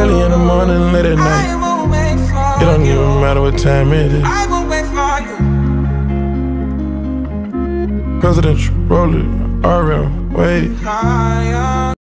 Early in the morning, late at night. It don't even matter what time it is. Presidential roller, RM, wait.